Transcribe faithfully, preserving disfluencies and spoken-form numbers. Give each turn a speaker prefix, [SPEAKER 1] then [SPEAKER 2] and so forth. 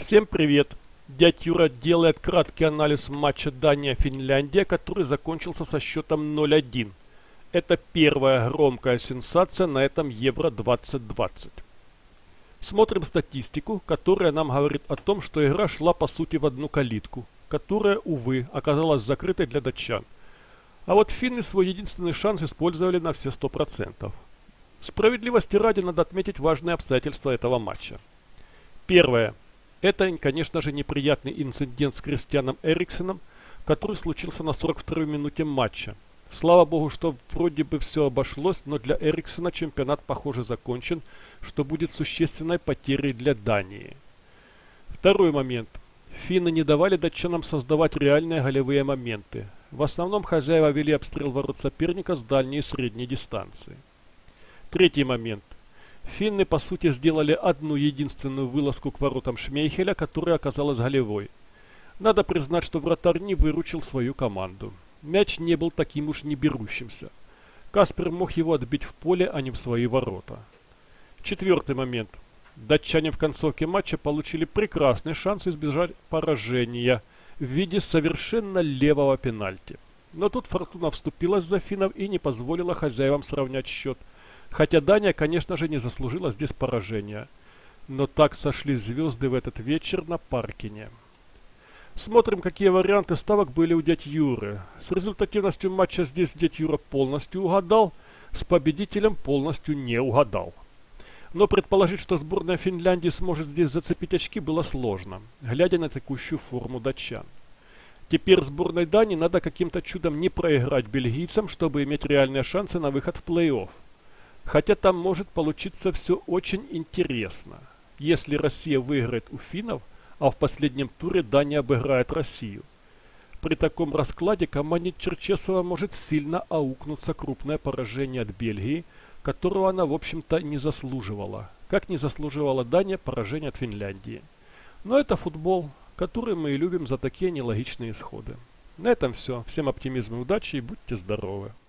[SPEAKER 1] Всем привет! Дядь Юра делает краткий анализ матча Дания-Финляндия, который закончился со счетом ноль один. Это первая громкая сенсация на этом Евро двадцать двадцать. Смотрим статистику, которая нам говорит о том, что игра шла по сути в одну калитку, которая, увы, оказалась закрытой для датчан. А вот финны свой единственный шанс использовали на все сто процентов. Справедливости ради надо отметить важные обстоятельства этого матча. Первое. Это, конечно же, неприятный инцидент с Кристианом Эриксеном, который случился на сорок второй минуте матча. Слава богу, что вроде бы все обошлось, но для Эриксена чемпионат, похоже, закончен, что будет существенной потерей для Дании. Второй момент. Финны не давали датчанам создавать реальные голевые моменты. В основном хозяева вели обстрел ворот соперника с дальней и средней дистанции. Третий момент. Финны, по сути, сделали одну единственную вылазку к воротам Шмейхеля, которая оказалась голевой. Надо признать, что вратарь не выручил свою команду. Мяч не был таким уж не берущимся. Каспер мог его отбить в поле, а не в свои ворота. Четвертый момент. Датчане в концовке матча получили прекрасный шанс избежать поражения в виде совершенно левого пенальти. Но тут фортуна вступилась за финнов и не позволила хозяевам сравнять счет. Хотя Дания, конечно же, не заслужила здесь поражения. Но так сошлись звезды в этот вечер на Паркине. Смотрим, какие варианты ставок были у дяди Юры. С результативностью матча здесь дядя Юра полностью угадал, с победителем полностью не угадал. Но предположить, что сборная Финляндии сможет здесь зацепить очки, было сложно, глядя на текущую форму датчан. Теперь сборной Дании надо каким-то чудом не проиграть бельгийцам, чтобы иметь реальные шансы на выход в плей-офф. Хотя там может получиться все очень интересно. Если Россия выиграет у финнов, а в последнем туре Дания обыграет Россию. При таком раскладе команде Черчесова может сильно аукнуться крупное поражение от Бельгии, которого она, в общем-то, не заслуживала. Как не заслуживала Дания поражение от Финляндии. Но это футбол, который мы и любим за такие нелогичные исходы. На этом все. Всем оптимизма и удачи и будьте здоровы!